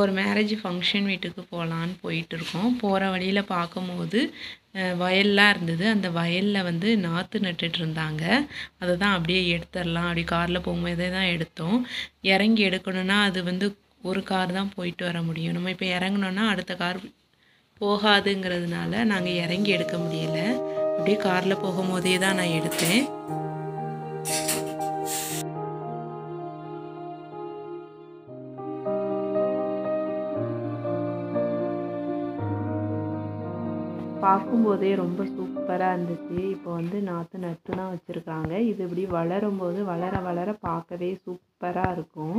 ஒரு marriage function வீட்டுக்கு போகலான்னு போயிட்டுருக்கோம். போகிற வழியில் பார்க்கும்போது வயல்லாம் இருந்தது. அந்த வயலில் வந்து நாற்று நட்டுட்ருந்தாங்க. அதை தான் அப்படியே எடுத்துடலாம் அப்படி காரில் போகும்போதே தான் எடுத்தோம். இறங்கி எடுக்கணுன்னா அது வந்து ஒரு கார் தான் போயிட்டு வர முடியும். நம்ம இப்போ இறங்குனோன்னா அடுத்த கார் போகாதுங்கிறதுனால நாங்கள் இறங்கி எடுக்க முடியல. அப்படியே காரில் போகும்போதே தான் நான் எடுத்தேன். பார்க்கும்போதே ரொம்ப சூப்பராக இருந்துச்சு. இப்போ வந்து நாற்று நட்டு தான் வச்சுருக்காங்க. இது இப்படி வளரும்போது வளர வளர பார்க்கவே சூப்பராக இருக்கும்.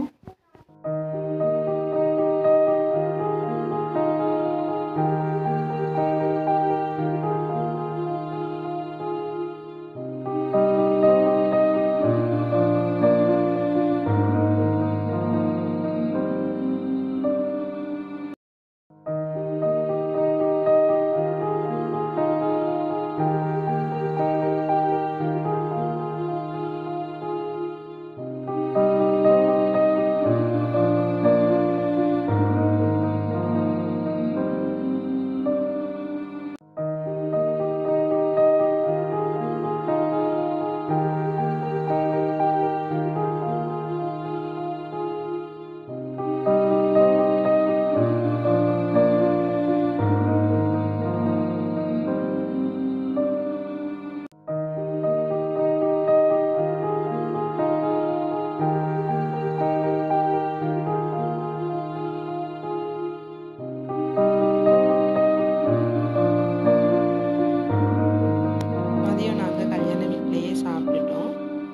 மதியம் நாங்கள் கல்யாண வீட்டிலேயே சாப்பிட்டுட்டோம்.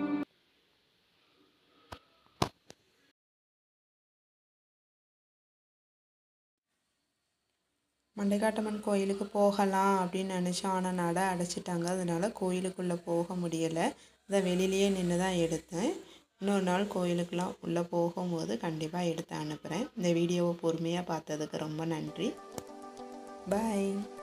மண்டைக்காட்டம்மன் கோயிலுக்கு போகலாம் அப்படின்னு நினச்சோம். ஆனால் நடை அடைச்சிட்டாங்க. அதனால் கோயிலுக்குள்ளே போக முடியலை. அதை வெளியிலேயே நின்று தான் எடுத்தேன். இன்னொரு நாள் கோயிலுக்கெலாம் உள்ளே போகும்போது கண்டிப்பாக எடுத்து அனுப்புகிறேன். இந்த வீடியோவை பொறுமையாக பார்த்ததுக்கு ரொம்ப நன்றி. பாய்.